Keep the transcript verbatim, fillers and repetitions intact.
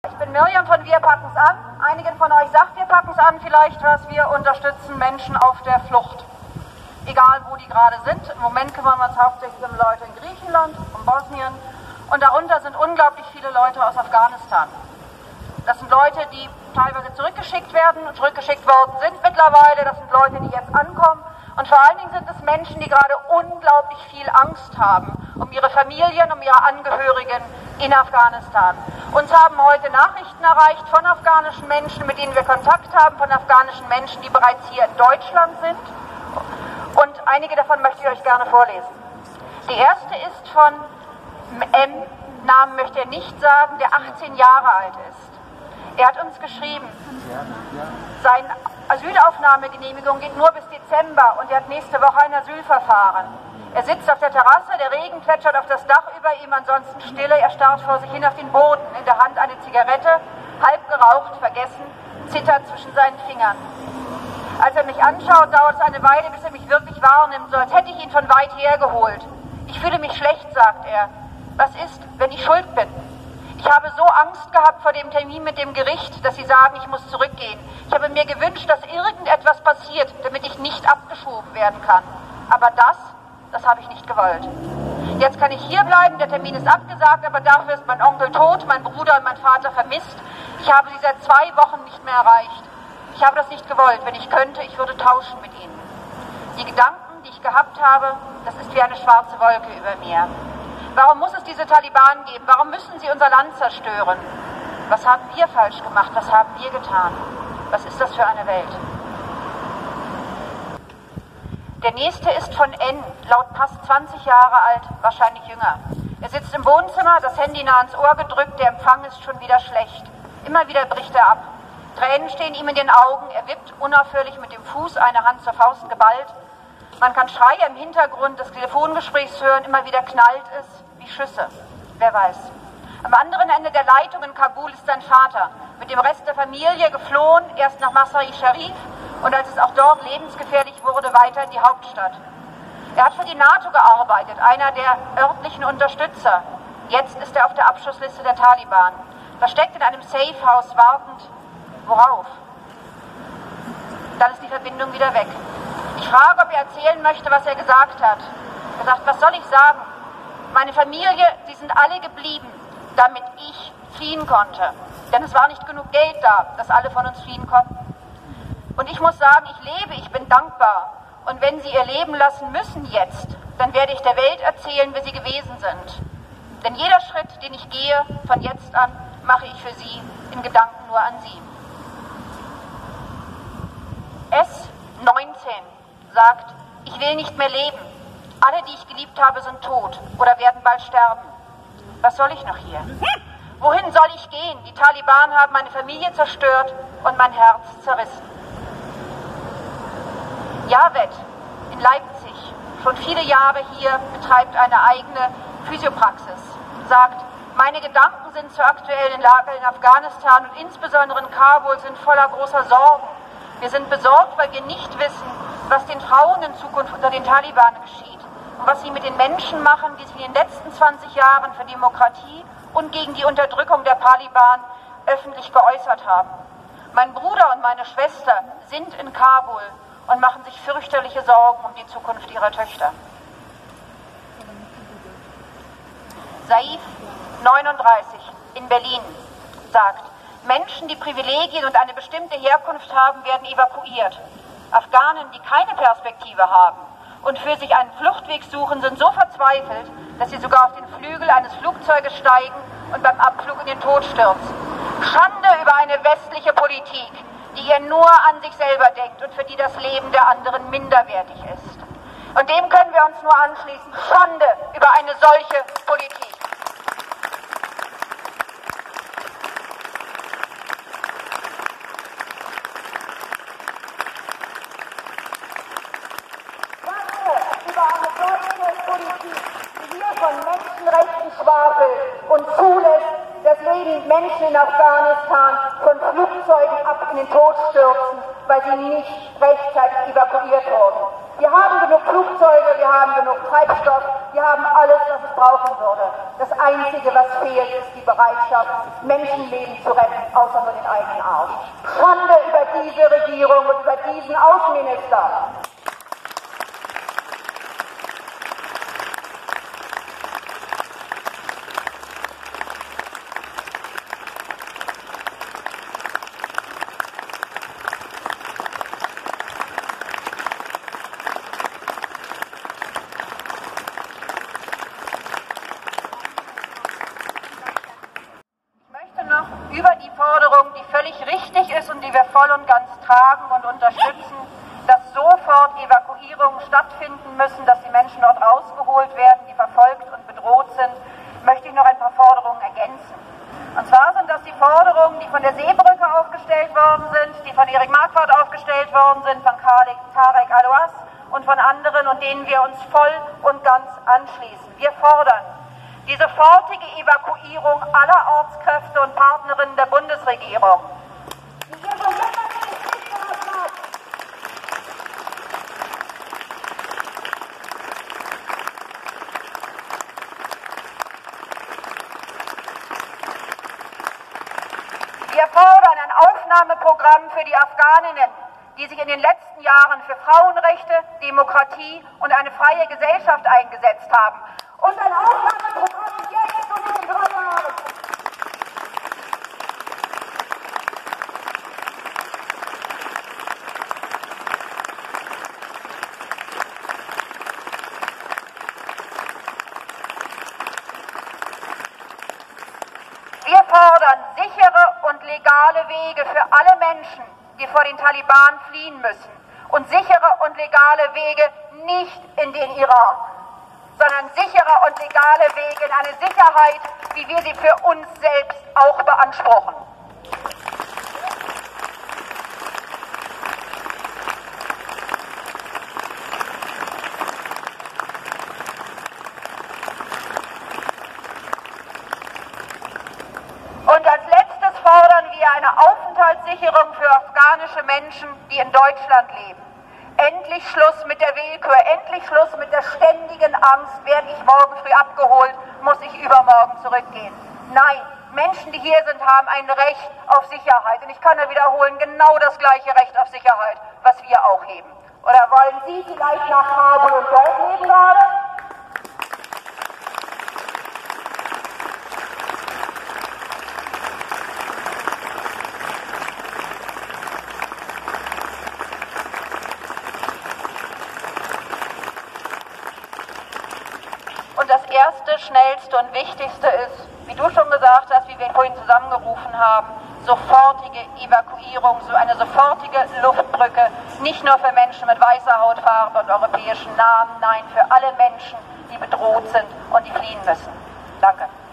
ich bin Miriam von Wir packen's an. Einigen von euch sagt Wir packen's an vielleicht was. Wir unterstützen Menschen auf der Flucht. Egal wo die gerade sind. Im Moment kümmern wir uns hauptsächlich um Leute in Griechenland, um Bosnien. Und darunter sind unglaublich viele Leute aus Afghanistan. Das sind Leute, die teilweise zurückgeschickt werden und zurückgeschickt worden sind mittlerweile. Das sind Leute, die jetzt ankommen. Und vor allen Dingen sind es Menschen, die gerade unglaublich viel Angst haben um ihre Familien, um ihre Angehörigen in Afghanistan. Uns haben heute Nachrichten erreicht von afghanischen Menschen, mit denen wir Kontakt haben, von afghanischen Menschen, die bereits hier in Deutschland sind. Und einige davon möchte ich euch gerne vorlesen. Die erste ist von M, Namen möchte er nicht sagen, der achtzehn Jahre alt ist. Er hat uns geschrieben, seine Asylaufnahmegenehmigung geht nur bis Dezember und er hat nächste Woche ein Asylverfahren. Er sitzt auf der Terrasse, der Regen plätschert auf das Dach über ihm, ansonsten Stille, er starrt vor sich hin auf den Boden, in der Hand eine Zigarette, halb geraucht, vergessen, zittert zwischen seinen Fingern. Als er mich anschaut, dauert es eine Weile, bis er mich wirklich wahrnimmt, so als hätte ich ihn von weit her geholt. Ich fühle mich schlecht, sagt er. Was ist, wenn ich schuld bin? Ich habe so Angst gehabt vor dem Termin mit dem Gericht, dass sie sagen, ich muss zurückgehen. Ich habe mir gewünscht, dass irgendetwas passiert, damit ich nicht abgeschoben werden kann. Aber das, das habe ich nicht gewollt. Jetzt kann ich hier bleiben, der Termin ist abgesagt, aber dafür ist mein Onkel tot, mein Bruder und mein Vater vermisst. Ich habe sie seit zwei Wochen nicht mehr erreicht. Ich habe das nicht gewollt. Wenn ich könnte, ich würde tauschen mit ihnen. Die Gedanken, die ich gehabt habe, das ist wie eine schwarze Wolke über mir. Warum muss es diese Taliban geben? Warum müssen sie unser Land zerstören? Was haben wir falsch gemacht? Was haben wir getan? Was ist das für eine Welt? Der nächste ist von N, laut Pass zwanzig Jahre alt, wahrscheinlich jünger. Er sitzt im Wohnzimmer, das Handy nah ans Ohr gedrückt, der Empfang ist schon wieder schlecht. Immer wieder bricht er ab. Tränen stehen ihm in den Augen, er wippt unaufhörlich mit dem Fuß, eine Hand zur Faust geballt. Man kann Schreie im Hintergrund des Telefongesprächs hören, immer wieder knallt es wie Schüsse. Wer weiß. Am anderen Ende der Leitung in Kabul ist sein Vater, mit dem Rest der Familie geflohen, erst nach Masar-i-Sharif und als es auch dort lebensgefährlich wurde, weiter in die Hauptstadt. Er hat für die NATO gearbeitet, einer der örtlichen Unterstützer. Jetzt ist er auf der Abschussliste der Taliban, versteckt in einem Safehouse, wartend. Worauf? Dann ist die Verbindung wieder weg. Ich frage, ob er erzählen möchte, was er gesagt hat. Er sagt, was soll ich sagen? Meine Familie, sie sind alle geblieben, damit ich fliehen konnte. Denn es war nicht genug Geld da, dass alle von uns fliehen konnten. Und ich muss sagen, ich lebe, ich bin dankbar. Und wenn sie ihr Leben lassen müssen jetzt, dann werde ich der Welt erzählen, wie sie gewesen sind. Denn jeder Schritt, den ich gehe, von jetzt an, mache ich für sie in Gedanken nur an sie. S neunzehn sagt, ich will nicht mehr leben. Alle, die ich geliebt habe, sind tot oder werden bald sterben. Was soll ich noch hier? Wohin soll ich gehen? Die Taliban haben meine Familie zerstört und mein Herz zerrissen. Javed in Leipzig, schon viele Jahre hier, betreibt eine eigene Physiopraxis, sagt, meine Gedanken sind zur aktuellen Lage in Afghanistan und insbesondere in Kabul sind voller großer Sorgen. Wir sind besorgt, weil wir nicht wissen, was den Frauen in Zukunft unter den Taliban geschieht und was sie mit den Menschen machen, die sich in den letzten zwanzig Jahren für Demokratie und gegen die Unterdrückung der Taliban öffentlich geäußert haben. Mein Bruder und meine Schwester sind in Kabul und machen sich fürchterliche Sorgen um die Zukunft ihrer Töchter. Saif, neununddreißig, in Berlin, sagt, Menschen, die Privilegien und eine bestimmte Herkunft haben, werden evakuiert. Afghanen, die keine Perspektive haben und für sich einen Fluchtweg suchen, sind so verzweifelt, dass sie sogar auf den Flügel eines Flugzeuges steigen und beim Abflug in den Tod stürzen. Schande über eine westliche Politik, die hier nur an sich selber denkt und für die das Leben der anderen minderwertig ist. Und dem können wir uns nur anschließen. Schande über eine solche Politik. Und zulässt, dass Leben Menschen in Afghanistan von Flugzeugen ab in den Tod stürzen, weil sie nicht rechtzeitig evakuiert wurden. Wir haben genug Flugzeuge, wir haben genug Treibstoff, Wir haben alles, was es brauchen würde. Das Einzige, was fehlt, ist die Bereitschaft, Menschenleben zu retten, außer nur den eigenen Arsch. Schande über diese Regierung und über diesen Außenminister. Über die Forderung, die völlig richtig ist und die wir voll und ganz tragen und unterstützen, dass sofort Evakuierungen stattfinden müssen, dass die Menschen dort rausgeholt werden, die verfolgt und bedroht sind, möchte ich noch ein paar Forderungen ergänzen. Und zwar sind das die Forderungen, die von der Seebrücke aufgestellt worden sind, die von Erik Marquardt aufgestellt worden sind, von Tarek Alouas und von anderen, und denen wir uns voll und ganz anschließen. Wir fordern die sofortige Evakuierung aller Ortskräfte und Partnerinnen der Bundesregierung. Wir fordern ein Aufnahmeprogramm für die Afghaninnen, die sich in den letzten Jahren für Frauenrechte, Demokratie und eine freie Gesellschaft eingesetzt haben. Und ein Aufnahmeprogramm jetzt und in drei Jahren. Wir fordern sichere und legale Wege für alle Menschen, die vor den Taliban fliehen müssen, und sichere und legale Wege nicht in den Irak, sondern sichere und legale Wege in eine Sicherheit, wie wir sie für uns selbst auch beanspruchen. Und als letztes fordern wir eine Aufenthaltssicherung für afghanische Menschen, die in Deutschland leben. Endlich Schluss mit der Willkür, endlich Schluss mit der ständigen Angst, werde ich morgen früh abgeholt, muss ich übermorgen zurückgehen. Nein, Menschen, die hier sind, haben ein Recht auf Sicherheit. Und ich kann nur wiederholen, genau das gleiche Recht auf Sicherheit, was wir auch heben. Oder wollen Sie vielleicht nach Kabul und dort leben gerade? Und das Erste, Schnellste und Wichtigste ist, wie du schon gesagt hast, wie wir vorhin zusammengerufen haben, sofortige Evakuierung, so eine sofortige Luftbrücke, nicht nur für Menschen mit weißer Hautfarbe und europäischen Namen, nein, für alle Menschen, die bedroht sind und die fliehen müssen. Danke.